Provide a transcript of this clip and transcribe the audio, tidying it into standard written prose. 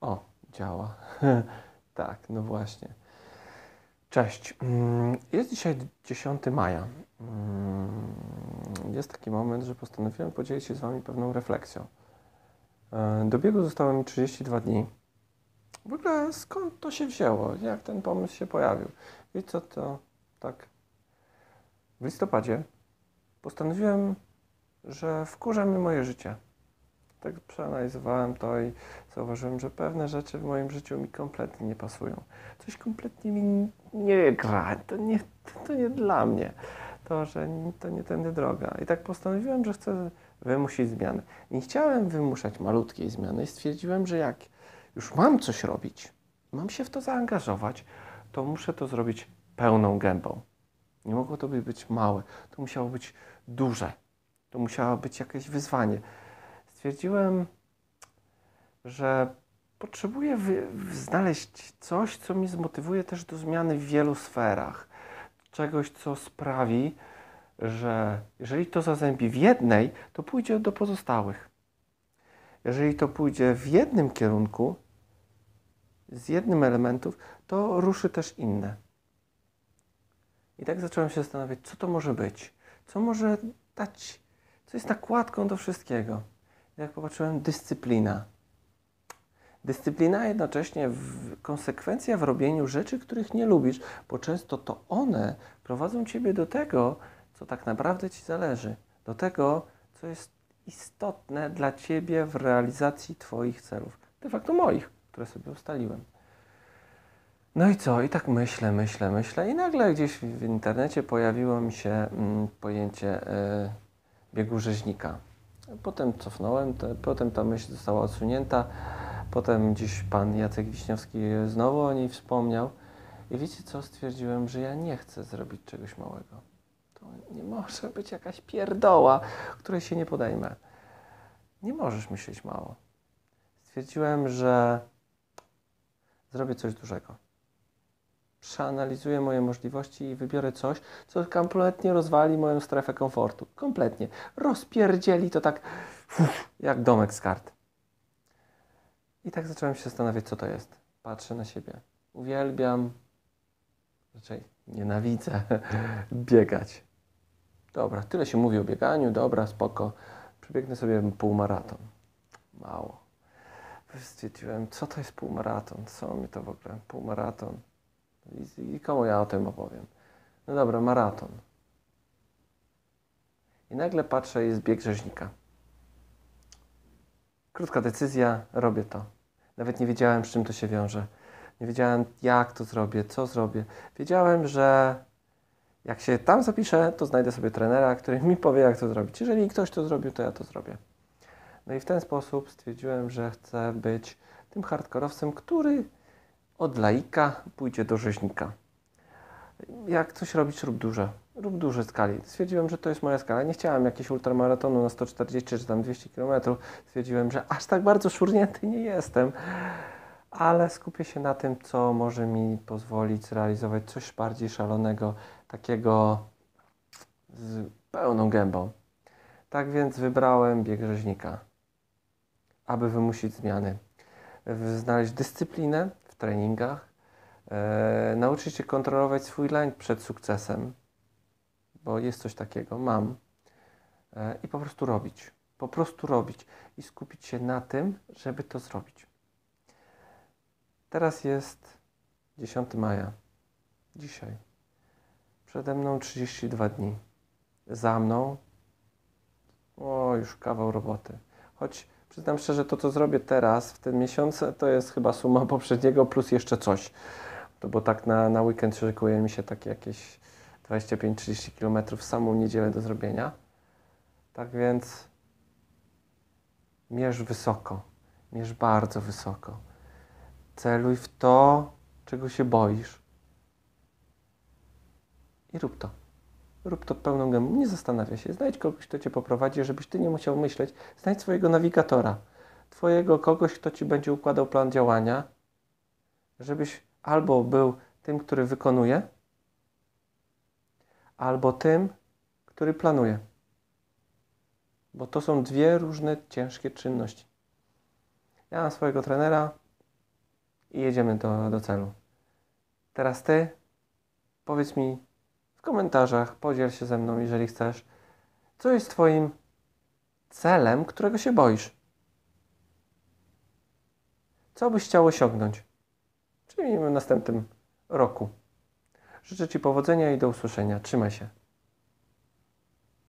O, działa. Tak, no właśnie. Cześć. Jest dzisiaj 10 maja. Jest taki moment, że postanowiłem podzielić się z Wami pewną refleksją. Do biegu zostało mi 32 dni. W ogóle skąd to się wzięło? Jak ten pomysł się pojawił? I co to tak? W listopadzie postanowiłem, że wkurza mnie moje życie. Tak przeanalizowałem to i zauważyłem, że pewne rzeczy w moim życiu mi kompletnie nie pasują. Coś kompletnie mi nie gra. To nie dla mnie. To nie tędy droga. I tak postanowiłem, że chcę wymusić zmiany. Nie chciałem wymuszać malutkiej zmiany i stwierdziłem, że jak już mam coś robić, mam się w to zaangażować, to muszę to zrobić pełną gębą. Nie mogło to być małe. To musiało być duże. To musiało być jakieś wyzwanie. Stwierdziłem, że potrzebuję znaleźć coś, co mnie zmotywuje też do zmiany w wielu sferach. Czegoś, co sprawi, że jeżeli to zazębi w jednej, to pójdzie do pozostałych. Jeżeli to pójdzie w jednym kierunku, z jednym elementów, to ruszy też inne. I tak zacząłem się zastanawiać, co to może być, co może dać, co jest nakładką do wszystkiego. Jak popatrzyłem, dyscyplina. Dyscyplina, a jednocześnie konsekwencja w robieniu rzeczy, których nie lubisz, bo często to one prowadzą Ciebie do tego, co tak naprawdę Ci zależy, do tego, co jest istotne dla Ciebie w realizacji Twoich celów, de facto moich, które sobie ustaliłem. No i co? I tak myślę i nagle gdzieś w internecie pojawiło mi się pojęcie biegu rzeźnika. Potem cofnąłem, potem ta myśl została odsunięta. Potem dziś pan Jacek Wiśniowski znowu o niej wspomniał. I wiecie co? Stwierdziłem, że ja nie chcę zrobić czegoś małego. To nie może być jakaś pierdoła, której się nie podejmę. Nie możesz myśleć mało. Stwierdziłem, że zrobię coś dużego. Przeanalizuję moje możliwości i wybiorę coś, co kompletnie rozwali moją strefę komfortu. Kompletnie. Rozpierdzieli to tak jak domek z kart. I tak zacząłem się zastanawiać, co to jest. Patrzę na siebie. Uwielbiam, raczej nienawidzę biegać. Dobra, tyle się mówi o bieganiu, dobra, spoko. Przebiegnę sobie półmaraton. Mało. Stwierdziłem, co to jest półmaraton? Co mi to w ogóle? Półmaraton. I komu ja o tym opowiem? No dobra, maraton. I nagle patrzę, jest bieg rzeźnika. Krótka decyzja, robię to. Nawet nie wiedziałem, z czym to się wiąże. Nie wiedziałem, jak to zrobię, co zrobię. Wiedziałem, że jak się tam zapiszę, to znajdę sobie trenera, który mi powie, jak to zrobić. Jeżeli ktoś to zrobił, to ja to zrobię. No i w ten sposób stwierdziłem, że chcę być tym hardkorowcem, który od laika pójdzie do rzeźnika. Jak coś robić, rób duże. Rób duże skali. Stwierdziłem, że to jest moja skala. Nie chciałem jakiegoś ultramaratonu na 140 czy tam 200 km. Stwierdziłem, że aż tak bardzo szurnięty nie jestem. Ale skupię się na tym, co może mi pozwolić zrealizować coś bardziej szalonego, takiego z pełną gębą. Tak więc wybrałem bieg rzeźnika, aby wymusić zmiany. Znaleźć dyscyplinę w treningach, nauczyć się kontrolować swój lęk przed sukcesem, bo jest coś takiego, mam, i po prostu robić. Po prostu robić i skupić się na tym, żeby to zrobić. Teraz jest 10 maja. Dzisiaj. Przede mną 32 dni. Za mną już kawał roboty. Choć przyznam szczerze, to co zrobię teraz, w tym miesiącu, to jest chyba suma poprzedniego plus jeszcze coś. Bo tak na weekend szykuje mi się takie jakieś 25-30 km w samą niedzielę do zrobienia. Tak więc mierz wysoko. Mierz bardzo wysoko. Celuj w to, czego się boisz. I rób to. Rób to pełną gębą. Nie zastanawiaj się. Znajdź kogoś, kto Cię poprowadzi, żebyś Ty nie musiał myśleć. Znajdź swojego nawigatora. Twojego kogoś, kto Ci będzie układał plan działania, żebyś albo był tym, który wykonuje, albo tym, który planuje. Bo to są dwie różne, ciężkie czynności. Ja mam swojego trenera, i jedziemy do celu. Teraz Ty powiedz mi w komentarzach, podziel się ze mną, jeżeli chcesz, co jest Twoim celem, którego się boisz. Co byś chciał osiągnąć? Czyli w następnym roku. Życzę Ci powodzenia i do usłyszenia. Trzymaj się.